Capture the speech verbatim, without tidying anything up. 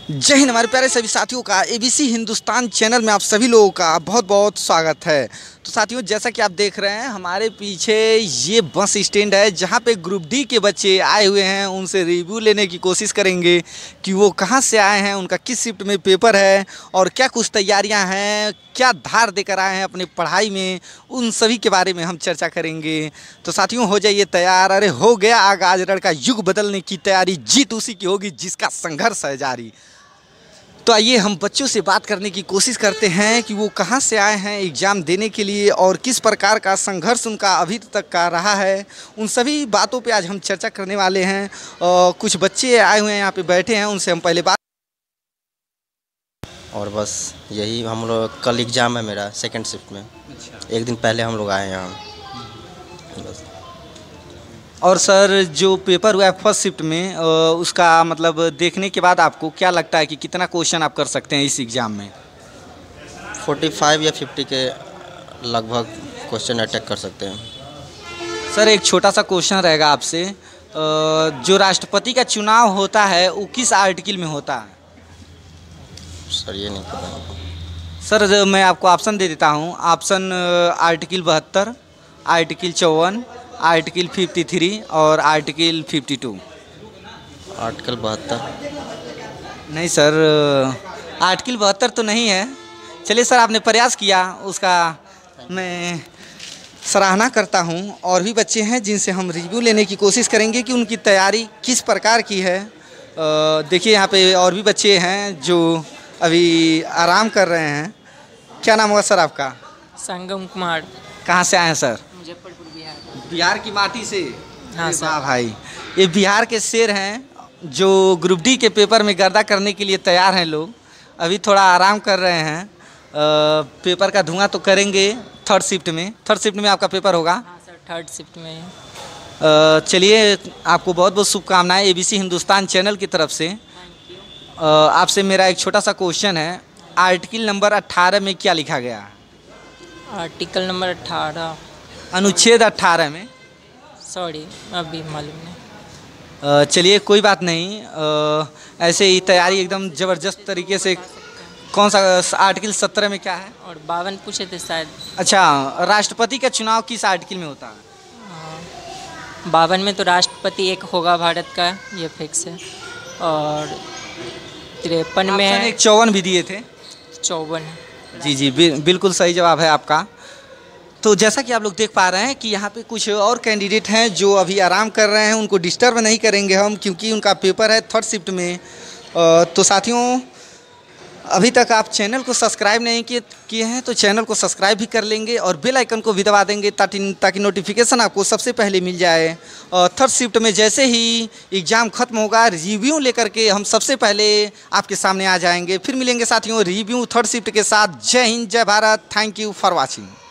जय हिंद। हमारे प्यारे सभी साथियों का एबीसी हिंदुस्तान चैनल में आप सभी लोगों का बहुत बहुत स्वागत है। तो साथियों, जैसा कि आप देख रहे हैं हमारे पीछे ये बस स्टैंड है जहां पे ग्रुप डी के बच्चे आए हुए हैं। उनसे रिव्यू लेने की कोशिश करेंगे कि वो कहां से आए हैं, उनका किस शिफ्ट में पेपर है और क्या कुछ तैयारियां हैं, क्या धार देकर आए हैं अपनी पढ़ाई में, उन सभी के बारे में हम चर्चा करेंगे। तो साथियों, हो जाइए तैयार। अरे हो गया आगाज लड़का युग बदलने की तैयारी, जीत उसी की होगी जिसका संघर्ष है जारी। तो आइए हम बच्चों से बात करने की कोशिश करते हैं कि वो कहाँ से आए हैं एग्ज़ाम देने के लिए और किस प्रकार का संघर्ष उनका अभी तक का रहा है। उन सभी बातों पे आज हम चर्चा करने वाले हैं। और कुछ बच्चे आए हुए हैं यहाँ पे बैठे हैं, उनसे हम पहले बात। और बस यही, हम लोग कल एग्ज़ाम है मेरा सेकंड शिफ्ट में। अच्छा। एक दिन पहले हम लोग आए हैं यहाँ बस। और सर, जो पेपर हुआ है फर्स्ट शिफ्ट में, उसका मतलब देखने के बाद आपको क्या लगता है कि कितना क्वेश्चन आप कर सकते हैं इस एग्ज़ाम में? पैंतालीस या पचास के लगभग क्वेश्चन अटैक कर सकते हैं। सर, एक छोटा सा क्वेश्चन रहेगा आपसे। जो राष्ट्रपति का चुनाव होता है वो किस आर्टिकल में होता है? सर ये नहीं पता। सर, मैं आपको ऑप्शन दे देता हूँ। ऑप्शन आर्टिकल बहत्तर, आर्टिकल चौवन, आर्टिकल तिरेपन और आर्टिकल बावन। आर्टिकल बहत्तर नहीं सर, आर्टिकल बहत्तर तो नहीं है। चलिए सर, आपने प्रयास किया, उसका मैं सराहना करता हूं। और भी बच्चे हैं जिनसे हम रिव्यू लेने की कोशिश करेंगे कि उनकी तैयारी किस प्रकार की है। देखिए यहाँ पे और भी बच्चे हैं जो अभी आराम कर रहे हैं। क्या नाम होगा सर आपका? संगम कुमार। कहाँ से आए हैं सर? मुजफ्फरपुर, बिहार। बिहार की माटी से? हाँ सर। वाह भाई, ये बिहार के शेर हैं जो ग्रुप डी के पेपर में गर्दा करने के लिए तैयार हैं। लोग अभी थोड़ा आराम कर रहे हैं। आ, पेपर का धुआं तो करेंगे थर्ड शिफ्ट में। थर्ड शिफ्ट में आपका पेपर होगा? हाँ सर, थर्ड शिफ्ट में। चलिए, आपको बहुत बहुत शुभकामनाएं एबीसी हिंदुस्तान चैनल की तरफ से। आपसे मेरा एक छोटा सा क्वेश्चन है, आर्टिकल नंबर अट्ठारह में क्या लिखा गया है? आर्टिकल नंबर अट्ठारह, अनुच्छेद अट्ठारह में। सॉरी, अभी मालूम नहीं। चलिए कोई बात नहीं। आ, ऐसे ही तैयारी एकदम ज़बरदस्त तरीके से। कौन सा आर्टिकल सत्रह में क्या है? और बावन पूछे थे शायद। अच्छा, राष्ट्रपति का चुनाव किस आर्टिकल में होता है? बावन में तो राष्ट्रपति एक होगा भारत का, ये फिक्स है। और तिरपन में है, एक चौवन भी दिए थे। चौवन। जी जी, बिल्कुल सही जवाब है आपका। तो जैसा कि आप लोग देख पा रहे हैं कि यहाँ पे कुछ और कैंडिडेट हैं जो अभी आराम कर रहे हैं। उनको डिस्टर्ब नहीं करेंगे हम, क्योंकि उनका पेपर है थर्ड शिफ्ट में। तो साथियों, अभी तक आप चैनल को सब्सक्राइब नहीं किए किए हैं तो चैनल को सब्सक्राइब भी कर लेंगे और बेल आइकन को भी दबा देंगे ताकि ताकि नोटिफिकेशन आपको सबसे पहले मिल जाए। थर्ड शिफ्ट में जैसे ही एग्ज़ाम खत्म होगा, रिव्यू लेकर के हम सबसे पहले आपके सामने आ जाएंगे। फिर मिलेंगे साथियों रिव्यू थर्ड शिफ्ट के साथ। जय हिंद, जय Bharat. Thank you for watching.